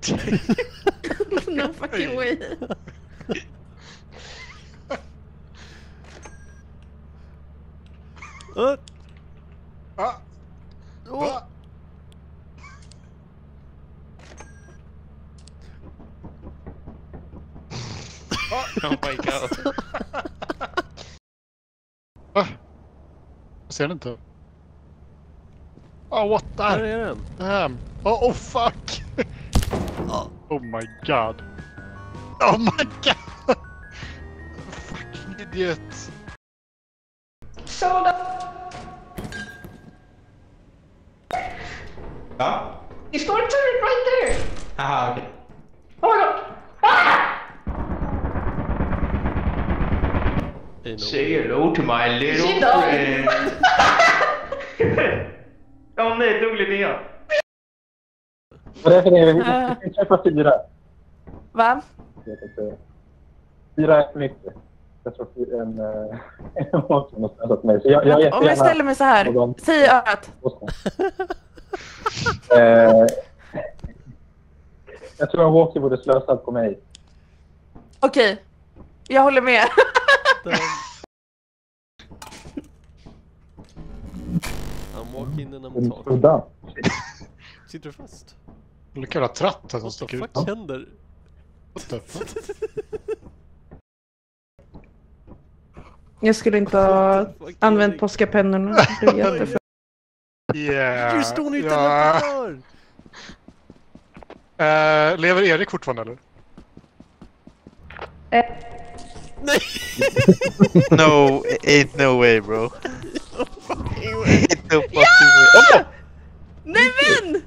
No fucking way. Oh my god. Jag ser den inte. Oh, what the? Där är den. Damn. Oh fuck. Oh my god. Oh my god. Fucking idiot. Soda! Ja? You står turret right there! Aha, okej. Oh my god! Ah! Say hello to my little She died. friend. Åh nej, dödligt igen. Vad är det för det? Vi kan köpa 4. Va? 4 är för mycket. Jag tror en måste ställa till mig. Så jag Om jag ställer mig så här, säg örat. Jag tror att Walker borde slösa på mig. Okej, jag håller med. I'm walking and I'm talking. Sitter du fast? Vilka jävla tratt som sticker ut. Vad händer? What the fuck? Jag skulle inte ha använt påskapennorna. Yeah. Du står inte där. Lever Erik fortfarande eller? Nej. No, ain't no way, bro. Ain't no fucking way. Oh! Nej men!